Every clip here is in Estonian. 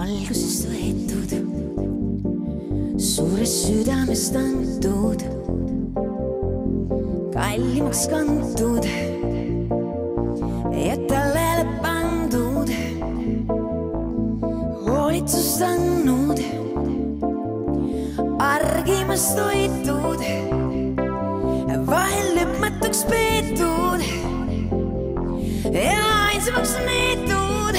algusest võetud, suurest südamest antud, kallimaks kantud ja tallele pandud, hoolitsust andnud, argimast hoitud, vahel lõpmatuks peetud ja ainsamaks neetud.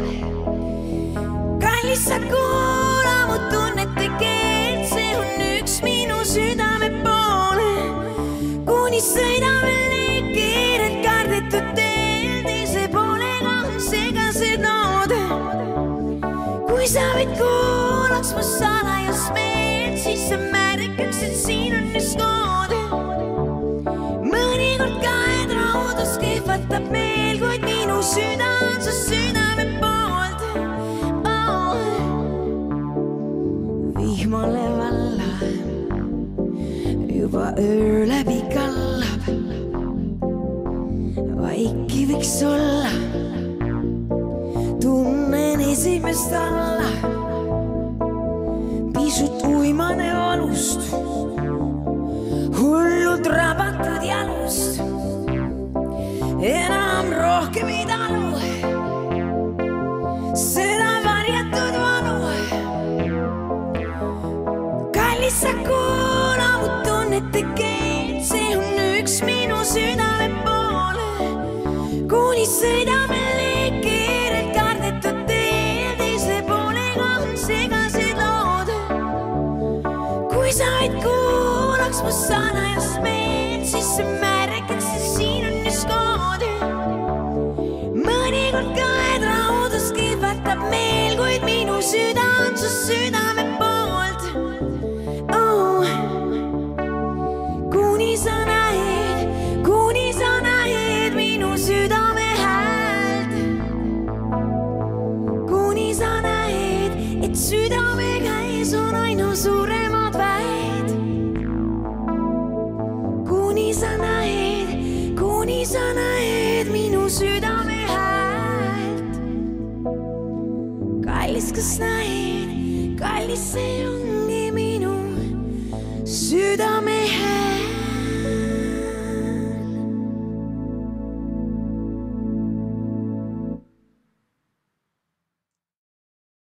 Kallis, sa kuula mu tunnete keelt, see on üks minu südame poole, kuni sõidame kiirelt kardetud teel, teise poolega on segased nood. Kui sa võid kuulaks mu salajast meelt, siis sa märkaks, et siin on üks kood. Mõnikord kaedraudus kehvatab meel, kuid minu süda on su südame poolt. Vihmale valla juba öö läbi kallab, vaiki võiks olla, tunnen esimest alla, pisut uimane valust, hullult rabatud jalust, enam rohkem ei talu seda varjatud valu. Kallis, sa kuula mu tunnete keelt, see on üks minu südame poole, kuni sõidame kiirelt kardetud teel, teise poolega on segased lood. Kui sa vaid kuulaks mu salajast meelt, siis sa märkaks, et siin on üks kood. Mõnikord kaedraudus kihvatab meel, kuid minu süda on su südame poolt. Kuni sa näed minu südame häält, kuni sa näed, et südame käes on aina suuremad väed. Kuni sa näed minu südame häält. Kallis, kas näed, kallis, see ongi minu südame